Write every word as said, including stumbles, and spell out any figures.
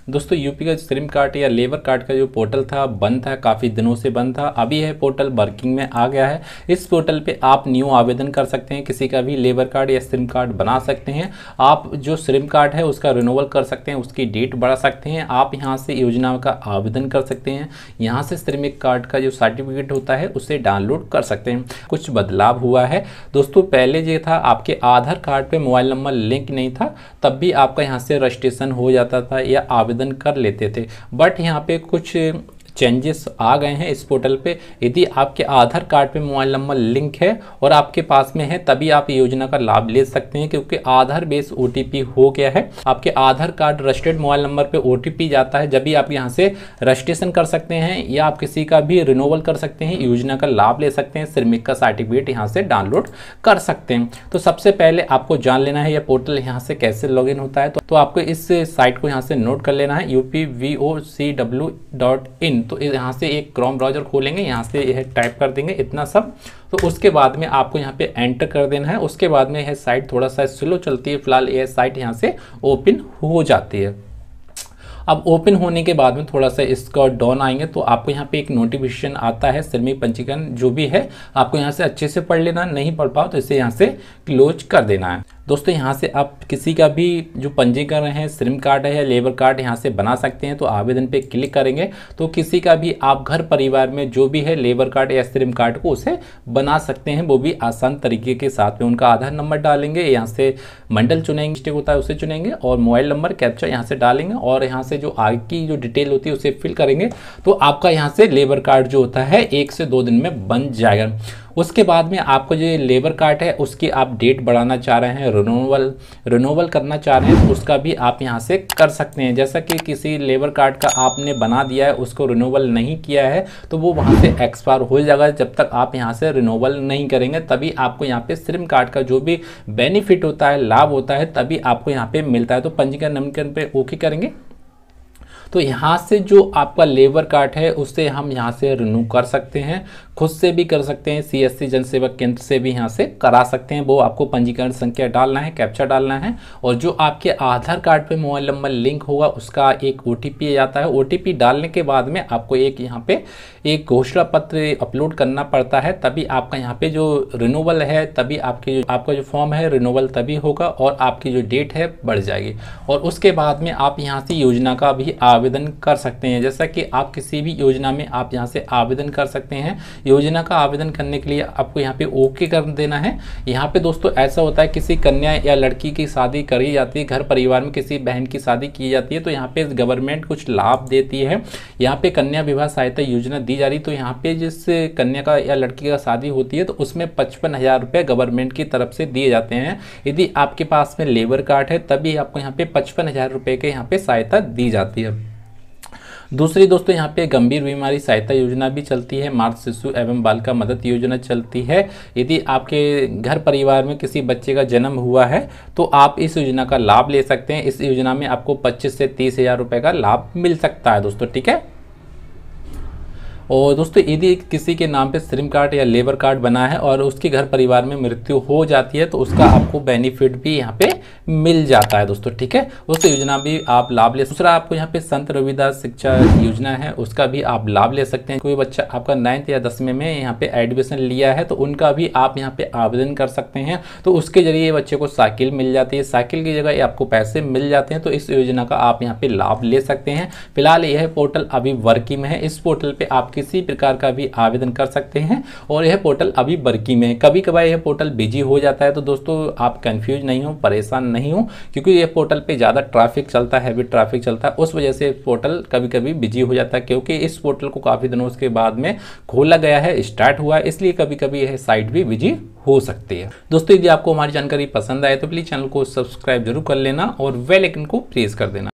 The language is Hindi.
दोस्तों यूपी का श्रम कार्ड या लेबर कार्ड का जो पोर्टल था बंद था, काफ़ी दिनों से बंद था। अभी यह पोर्टल वर्किंग में आ गया है। इस पोर्टल पे आप न्यू आवेदन कर सकते हैं, किसी का भी लेबर कार्ड या श्रम कार्ड बना सकते हैं। आप जो श्रम कार्ड है उसका रिन्यूअल कर सकते हैं, उसकी डेट बढ़ा सकते हैं। आप यहाँ से योजना का आवेदन कर सकते हैं। यहाँ से श्रमिक कार्ड का जो सर्टिफिकेट होता है उसे डाउनलोड कर सकते हैं। कुछ बदलाव हुआ है दोस्तों। पहले ये था आपके आधार कार्ड पे मोबाइल नंबर लिंक नहीं था, तब भी आपका यहाँ से रजिस्ट्रेशन हो जाता था या आवेदन कर लेते थे। बट यहाँ पे कुछ चेंजेस आ गए हैं इस पोर्टल पे। यदि आपके आधार कार्ड पे मोबाइल नंबर लिंक है और आपके पास में है तभी आप योजना का लाभ ले सकते हैं, क्योंकि आधार बेस ओटीपी हो गया है। आपके Aadhaar card registered mobile number पे ओटीपी जाता है, जब भी आप यहाँ से रजिस्ट्रेशन कर सकते हैं या आप किसी का भी रिन्यूअल कर सकते हैं, योजना का लाभ ले सकते हैं, श्रमिक का सर्टिफिकेट यहाँ से डाउनलोड कर सकते हैं। तो सबसे पहले आपको जान लेना है यह पोर्टल यहाँ से कैसे लॉगिन होता है। तो, तो आपको इस साइट को यहाँ से नोट कर लेना है, U P V O C W dot in. तो यहाँ से एक क्रोम ब्राउजर खोलेंगे, यहाँ से यह टाइप कर देंगे इतना सब। तो उसके बाद में आपको यहाँ पे एंटर कर देना है। उसके बाद में यह साइट थोड़ा सा स्लो चलती है, फिलहाल यह साइट यहाँ से ओपन हो जाती है। अब ओपन होने के बाद में थोड़ा सा इसका डाउन आएंगे तो आपको यहाँ पे एक नोटिफिकेशन आता है श्रमिक पंजीकरण जो भी है, आपको यहाँ से अच्छे से पढ़ लेना। नहीं पढ़ पाओ तो इसे यहाँ से क्लोज कर देना है। दोस्तों यहाँ से आप किसी का भी जो पंजीकरण है, श्रम कार्ड है या लेबर कार्ड यहाँ से बना सकते हैं। तो आवेदन पे क्लिक करेंगे तो किसी का भी आप घर परिवार में जो भी है लेबर कार्ड या श्रम कार्ड को उसे बना सकते हैं, वो भी आसान तरीके के साथ में। उनका आधार नंबर डालेंगे, यहाँ से मंडल चुनेंगे, मिस्टेक होता है उसे चुनेंगे और मोबाइल नंबर कैप्चा यहाँ से डालेंगे और यहाँ से जो आगे की जो डिटेल होती है उसे फिल करेंगे। तो आपका यहाँ से लेबर कार्ड जो होता है एक से दो दिन में बन जाएगा। उसके बाद में आपको जो लेबर कार्ड है उसकी आप डेट बढ़ाना चाह रहे हैं, रिन्यूअल रिन्यूअल करना चाह रहे हैं, तो उसका भी आप यहाँ से कर सकते हैं। जैसा कि किसी लेबर कार्ड का आपने बना दिया है, उसको रिन्यूअल नहीं किया है, तो वो वहाँ से एक्सपायर हो जाएगा। जब तक आप यहाँ से रिन्यूअल नहीं करेंगे तभी आपको यहाँ पे श्रम कार्ड का जो भी बेनिफिट होता है, लाभ होता है, तभी आपको यहाँ पे मिलता है। तो पंजीकरण नवीनीकरण पे ओके करेंगे। तो यहाँ से जो आपका लेबर कार्ड है उससे हम यहाँ से रिन्यू कर सकते हैं, खुद से भी कर सकते हैं, सीएससी जन सेवा केंद्र से भी यहाँ से करा सकते हैं। वो आपको पंजीकरण संख्या डालना है, कैप्चा डालना है और जो आपके आधार कार्ड पे मोबाइल नंबर लिंक होगा उसका एक ओटीपी आता है। ओटीपी डालने के बाद में आपको एक यहाँ पे एक घोषणा पत्र अपलोड करना पड़ता है, तभी आपका यहाँ पे जो रिन्यूअल है, तभी आपकी आपका जो फॉर्म है रिन्यूअल तभी होगा और आपकी जो डेट है बढ़ जाएगी। और उसके बाद में आप यहाँ से योजना का भी आवेदन कर सकते हैं। जैसा कि आप किसी भी योजना में आप यहाँ से आवेदन कर सकते हैं। योजना का आवेदन करने के लिए आपको यहाँ पे ओके कर देना है। यहाँ पे दोस्तों ऐसा होता है किसी कन्या या लड़की की शादी करी जाती है, घर परिवार में किसी बहन की शादी की जाती है, तो यहाँ पे गवर्नमेंट कुछ लाभ देती है। यहाँ पे कन्या विवाह सहायता योजना दी जा रही, तो यहाँ पे जिस कन्या का या लड़की का शादी होती है तो उसमें पचपन हजार रुपये गवर्नमेंट की तरफ से दिए जाते हैं। यदि आपके पास में लेबर कार्ड है तभी आपको यहाँ पे पचपन हजार रुपये के यहाँ पे सहायता दी जाती है। दूसरी दोस्तों यहाँ पे गंभीर बीमारी सहायता योजना भी चलती है। मातृ शिशु एवं बालिका मदद योजना चलती है। यदि आपके घर परिवार में किसी बच्चे का जन्म हुआ है तो आप इस योजना का लाभ ले सकते हैं। इस योजना में आपको पच्चीस से तीस हजार रुपये का लाभ मिल सकता है दोस्तों, ठीक है। और दोस्तों यदि किसी के नाम पे श्रम कार्ड या लेबर कार्ड बना है और उसके घर परिवार में मृत्यु हो जाती है तो उसका आपको बेनिफिट भी यहाँ पे मिल जाता है दोस्तों, ठीक है। उस योजना भी आप लाभ ले। दूसरा आपको यहाँ पे संत रविदास शिक्षा योजना है, उसका भी आप लाभ ले सकते हैं। कोई बच्चा आपका नाइन्थ या दसवीं में यहाँ पे एडमिशन लिया है तो उनका भी आप यहाँ पे आवेदन कर सकते हैं। तो उसके जरिए बच्चे को साइकिल मिल जाती है, साइकिल की जगह आपको पैसे मिल जाते हैं। तो इस योजना का आप यहाँ पे लाभ ले सकते हैं। फिलहाल यह पोर्टल अभी वर्किंग में है। इस पोर्टल पे आप किसी प्रकार का भी आवेदन कर सकते हैं और यह पोर्टल अभी वर्किंग में है। कभी कभार यह पोर्टल बिजी हो जाता है, तो दोस्तों आप कंफ्यूज नहीं हो, परेशान नहीं हो, क्योंकि यह पोर्टल पे ज़्यादा ट्रैफिक चलता है, हैवी ट्रैफिक चलता है, उस वजह से पोर्टल कभी कभी बिजी हो जाता है। क्योंकि इस पोर्टल को काफ़ी दिनों के बाद में खोला गया है, स्टार्ट हुआ है, इसलिए कभी कभी यह साइट भी बिजी हो सकती है। दोस्तों यदि आपको हमारी जानकारी पसंद आए तो प्लीज़ चैनल को सब्सक्राइब जरूर कर लेना और बेल आइकन को प्रेस कर देना।